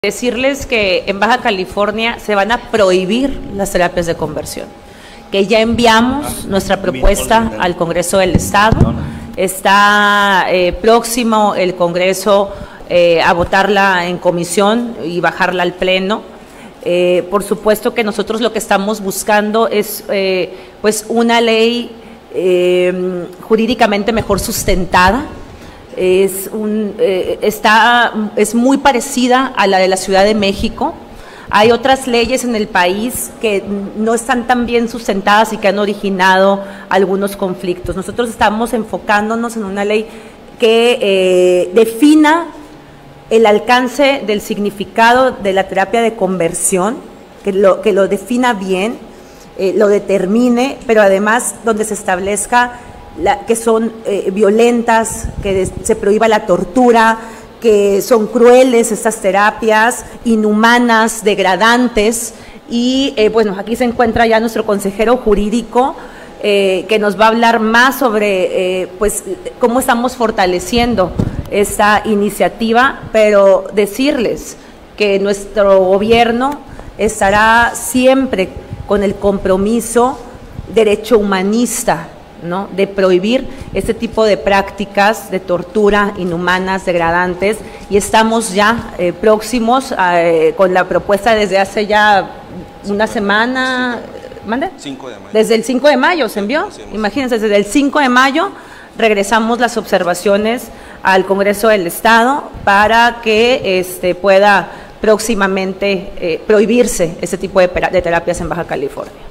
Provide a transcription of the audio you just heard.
Decirles que en Baja California se van a prohibir las terapias de conversión, que ya enviamos nuestra propuesta al Congreso del Estado. Está próximo el Congreso a votarla en comisión y bajarla al Pleno. Por supuesto que nosotros lo que estamos buscando es pues una ley jurídicamente mejor sustentada. Es muy parecida a la de la Ciudad de México. Hay otras leyes en el país que no están tan bien sustentadas y que han originado algunos conflictos. Nosotros estamos enfocándonos en una ley que defina el alcance del significado de la terapia de conversión, que lo defina bien, lo determine, pero además donde se establezca que son violentas, que se prohíba la tortura, que son crueles estas terapias, inhumanas, degradantes. Y bueno, aquí se encuentra ya nuestro consejero jurídico que nos va a hablar más sobre pues cómo estamos fortaleciendo esta iniciativa, pero decirles que nuestro gobierno estará siempre con el compromiso derecho humanista, ¿no?, de prohibir este tipo de prácticas de tortura inhumanas, degradantes, y estamos ya próximos con la propuesta desde hace ya una semana. ¿Mande? 5 de mayo. Desde el 5 de mayo se envió. Imagínense, desde el 5 de mayo regresamos las observaciones al Congreso del Estado para que pueda próximamente prohibirse este tipo de terapias en Baja California.